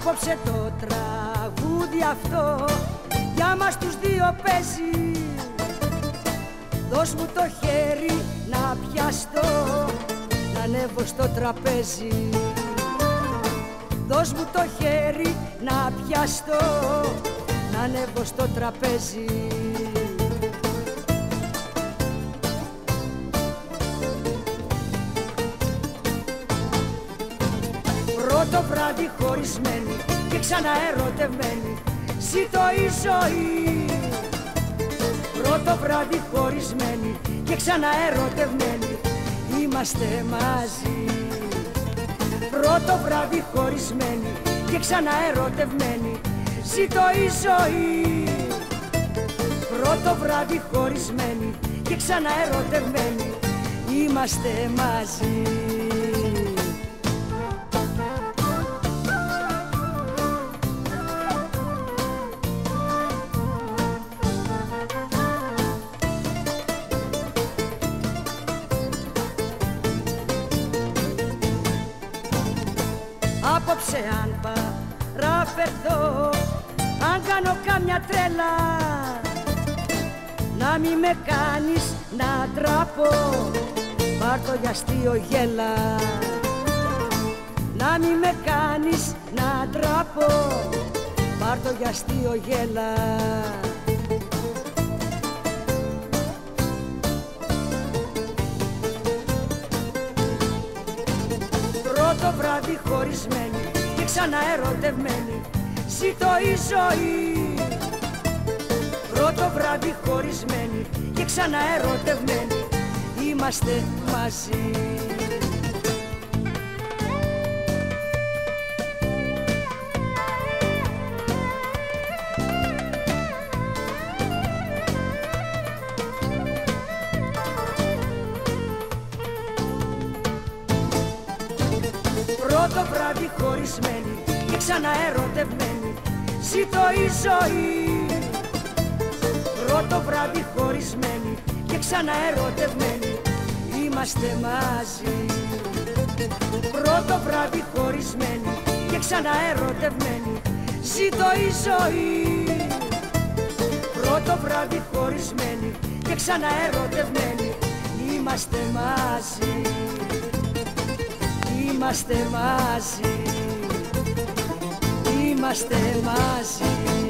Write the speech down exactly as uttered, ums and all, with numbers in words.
Απόψε το τραγούδι αυτό για μας τους δύο παίζει. Δώσ' μου το χέρι να πιαστώ, να ανέβω στο τραπέζι. Δώσ' μου το χέρι να πιαστώ, να ανέβω στο τραπέζι. Πρώτο βράδυ χωρισμένοι και ξανά ερωτευμένοι, ζήτω η ζωή. Πρώτο βράδυ χωρισμένοι και ξανά ερωτευμένοι, είμαστε μαζί. Πρώτο βράδυ χωρισμένοι και ξανά ερωτευμένοι, ζήτω η ζωή. Πρώτο βράδυ χωρισμένοι και ξανά ερωτευμένοι, είμαστε μαζί. Απόψε αν παραφερθώ, αν κάνω κάμια τρέλα, να μη με κάνεις να τραπώ, πάρ' το για αστείο γέλα. Να μη με κάνεις να τραπώ, πάρ' το για αστείο γέλα. Πρώτο βράδυ χωρισμένοι και ξανά ερωτευμένοι, ζήτω η ζωή. Πρώτο βράδυ χωρισμένοι και ξανά ερωτευμένοι, είμαστε μαζί. Πρώτο βράδυ χωρισμένοι και ξανά ερωτευμένοι, ζήτω η ζωή. Πρώτο βράδυ χωρισμένοι και ξανά ερωτευμένοι, είμαστε μαζί. Πρώτο βράδυ χωρισμένοι και ξανά ερωτευμένοι, ζήτω η ζωή. Πρώτο βράδυ χωρισμένοι και ξανά ερωτευμένοι, είμαστε μαζί. Είμαστε μαζί, είμαστε μαζί.